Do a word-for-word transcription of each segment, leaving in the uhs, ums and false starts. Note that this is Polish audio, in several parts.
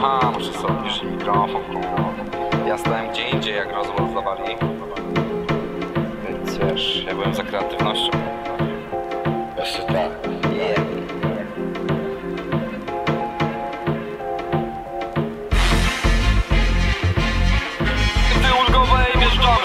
Aha, muszę sobie obniżyć mikrofon. Ja stałem gdzie indziej, jak rozwód zdawali. Więc wiesz, ja byłem za kreatywnością. Jeszcze tak. Yeah. Bilety ulgowe i wjeżdżamy.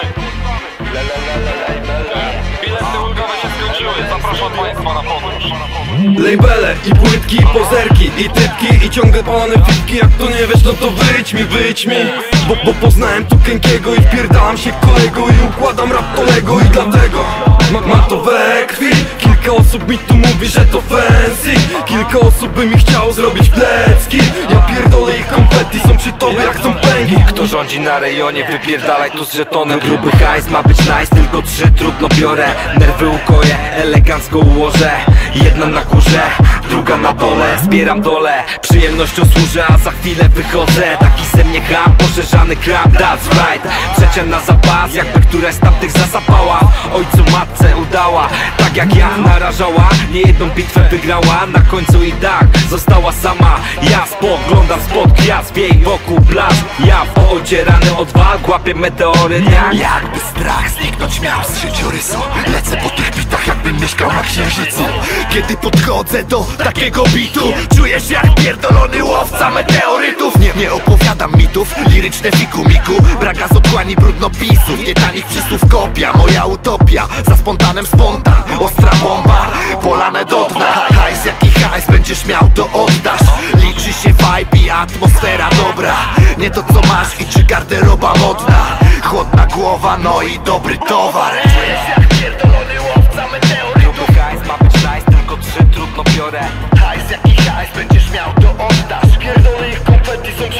Bilety ulgowe się skończyły. Zapraszam Państwa na podróż. Labele i płytki, i pozerki, i typki, i ciągle palane fitki. Jak to nie wiesz, no to wyjdź mi, wyjdź mi. Bo, bo poznałem tu Kękiego i wpierdalam się kolego i układam rap kolego. I dlatego ma, ma to we krwi. Kilka osób mi tu mówi, że to fancy. Kilka osób by mi chciało zrobić plecki. Ja pierdolę ich konfetti, są przy tobie jak są pęgi. Kto rządzi na rejonie, wypierdalaj tu z żetonem. Gruby hajs ma być nice, tylko trzy trudno biorę. Nerwy ukoję, elegancko ułożę. Jedna na górze, druga na dole. Zbieram dole, przyjemnością służę, a za chwilę wychodzę. Taki ze mnie ham, poszerzany kram, that's right. Trzecia na zapas, jakby któraś z tamtych zasapała. Ojcu matce udała, tak jak ja narażała. Nie jedną bitwę wygrała, na końcu i tak została sama. Ja spoglądam spod gwiazd, wiej wokół plaż. Ja po odzierany od walk łapię meteory, tak? Jakby strach zniknąć miał z życiorysu. Lecę po tych bitach, jakbym mieszkał na księżycu. Kiedy podchodzę do takiego bitu, czujesz jak pierdolony łowca meteorytów. Nie, nie opowiadam mitów, liryczne fikumiku. Braga z otchłani brudnopisów, nie tanich przysłów kopia. Moja utopia, za spontanem spontan. Ostra bomba, polane do dna. Hajs jaki hajs, będziesz miał to oddasz. Liczy się vibe i atmosfera dobra. Nie to co masz i czy garderoba modna. Chłodna głowa, no i dobry towar. Czujesz jak pierdolony łowca meteorytów. Gruby hajs ma być nice, tylko trzy trudno biorę. Hajs jaki hajs, będziesz miał to oddasz. Pierdolę ich konfetti, są